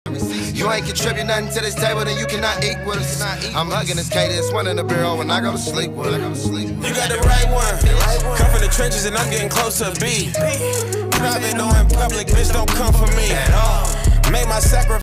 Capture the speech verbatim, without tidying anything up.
You ain't contribute nothing to this table, then you cannot eat with us. I'm hugging this K, this one in the bureau when I go to sleep with her. You got the right one. Come from the trenches and I'm getting close to B. Private, no in public, bitch, don't come for me. Make my sacrifice.